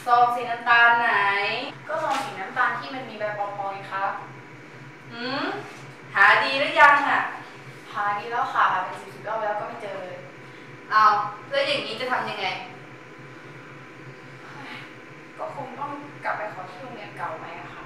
องสีน้ำตาลไหนก็ซองสีน้ำตาลที่มันมีใบปอปอยครับหาดีหรือยังอ่ะหาดีแล้วค่ะเป็น10 รอบแล้วก็ไม่เจอเลยเอาแล้วอย่างนี้จะทำยังไงก็คงต้องกลับไปขอที่โรงเรียนเก่าไหมอะค่ะ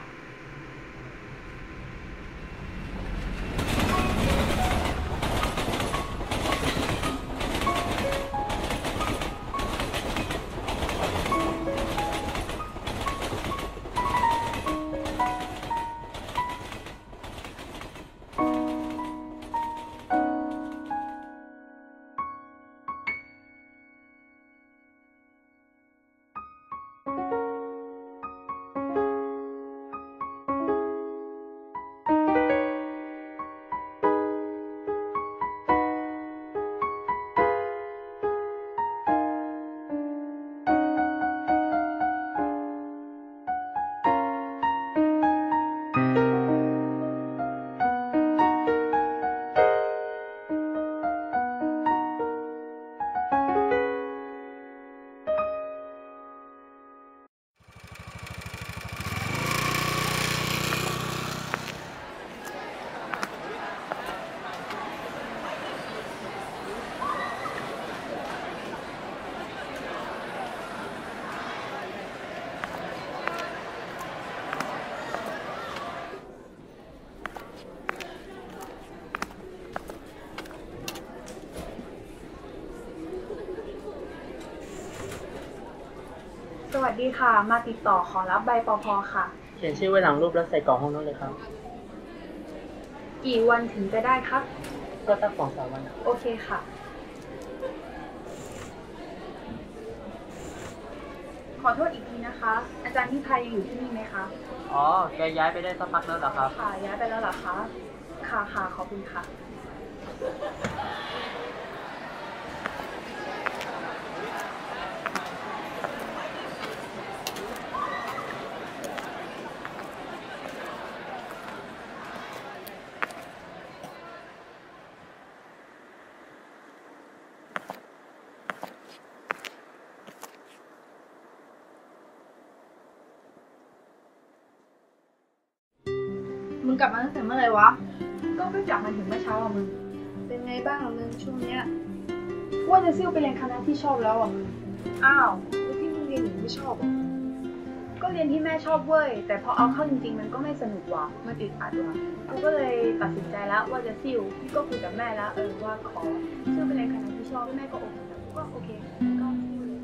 สวัสดีค่ะมาติดต่อขอรับใบปพ.ค่ะเขียนชื่อไว้หลังรูปแล้วใส่กล่องห้องนั้นเลยครับกี่วันถึงจะได้ครับก็สัก2-3 วันโอเคค่ะขอโทษอีกทีนะคะอาจารย์พิภัยอยู่ที่นี่ไหมคะอ๋อแกย้ายไปได้สักพักแล้วเหรอครับค่ะย้ายไปแล้วเหรอคะค่ะขอบคุณค่ะมึงกลับมาตั้งแต่เมื่อไหร่วะก็เพิ่งกลับมาถึงเมื่อเช้าอ่ะมึงเป็นไงบ้างอ่ะมึงช่วงเนี้ยว่าจะซิ่วไปเรียนคณะที่ชอบแล้วอ่ะมึงอ้าวแล้วที่มึงเรียนอยู่ไม่ชอบอ่ะก็เรียนที่แม่ชอบเว้ยแต่พอเอาเข้าจริงๆมันก็ไม่สนุกว่ะมันติดอัดว่ะกูก็เลยตัดสินใจแล้วว่าจะซิ่วพี่ก็คุยกับแม่แล้วว่าขอซิ่วไปเรียนคณะที่ชอบแม่ก็โอเคแล้วกูก็โอเคก็ซิ่วเลย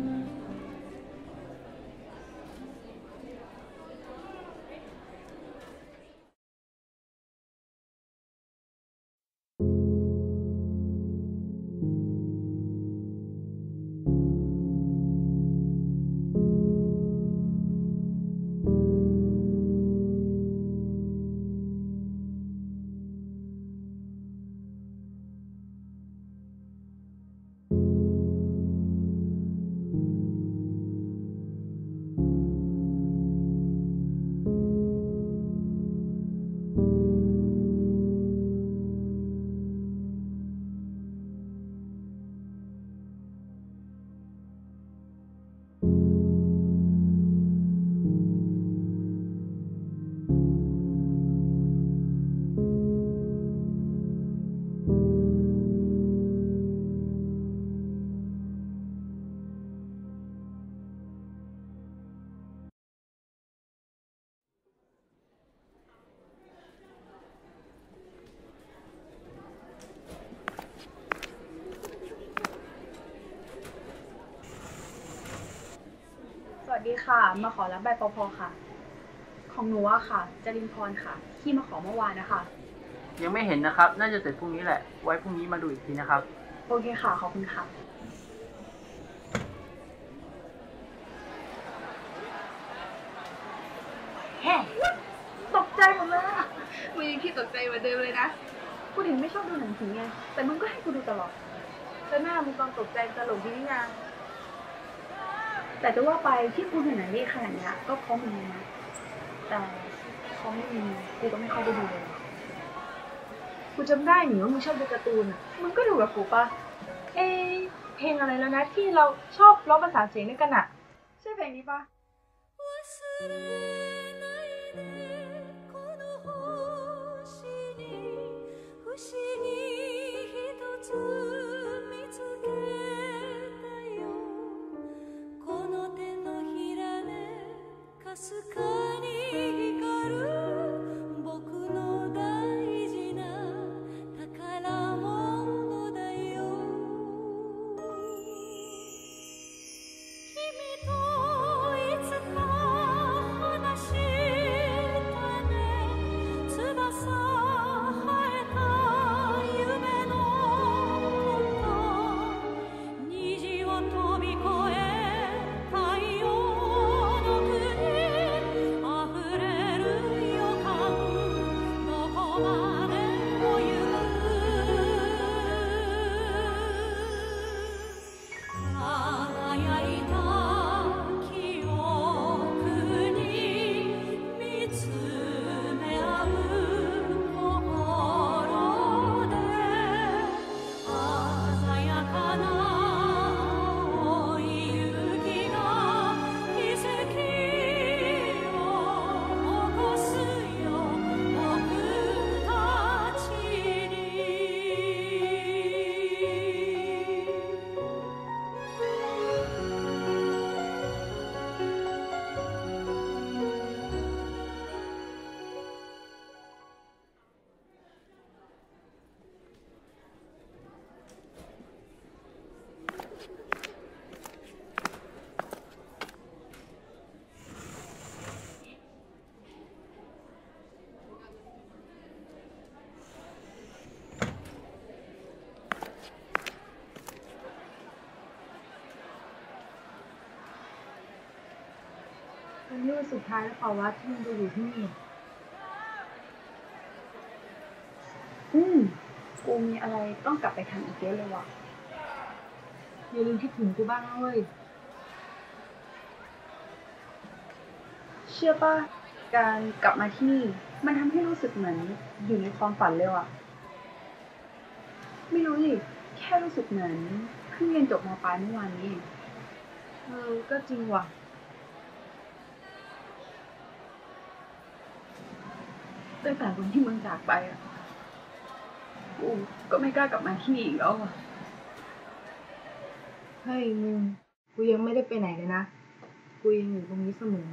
สวัสดีค่ะมาขอรับใบปพ.ค่ะของหนูอะค่ะจรินพรค่ะที่มาขอเมื่อวานนะคะยังไม่เห็นนะครับน่าจะเสร็จพรุ่งนี้แหละไว้พรุ่งนี้มาดูอีกทีนะครับโอเคค่ะขอบคุณค่ะแฮ่ตกใจหมดเลยอะมึงยังคิดตกใจเหมือนเดิมเลยนะกูถึงไม่ชอบดูหนังผีไงแต่มึงก็ให้กูดูตลอดแต่หน้ามึงตอนตกใจตลกดีนี่นาแต่จะว่าไปที่กูเห็นหนังดีขนาดนี้ก็เพราะมึงนะแต่เขาไม่มีกูก็ไม่เข้าไปดูเลยกูจำได้หนิว่ามึงชอบดูการ์ตูนอ่ะมึงก็ดูกับกูปะเพลงอะไรแล้วนะที่เราชอบร้องประสานเสียงด้วยกันอ่ะใช่เพลงนี้ปะวันนี้วันสุดท้ายแล้วเปล่าวะที่มึงจะอยู่ที่นี่กูมีอะไรต้องกลับไปทำอีกเยอะเลยว่ะอย่าลืมคิดถึงกูบ้างนะเว้ยเชื่อป่ะการกลับมาที่นี่มันทำให้รู้สึกเหมือนอยู่ในความฝันเลยว่ะไม่รู้ดิแค่รู้สึกเหมือนเพิ่งเรียนจบม.ปลายเมื่อวานนี้ก็จริงว่ะตั้งแต่วันที่มึงจากไปอ่ะกูก็ไม่กล้ากลับมาที่นี่อีกแล้วอ่ะเฮ้ยมึงกูยังไม่ได้ไปไหนเลยนะกูยังอยู่ตรงนี้เสมอ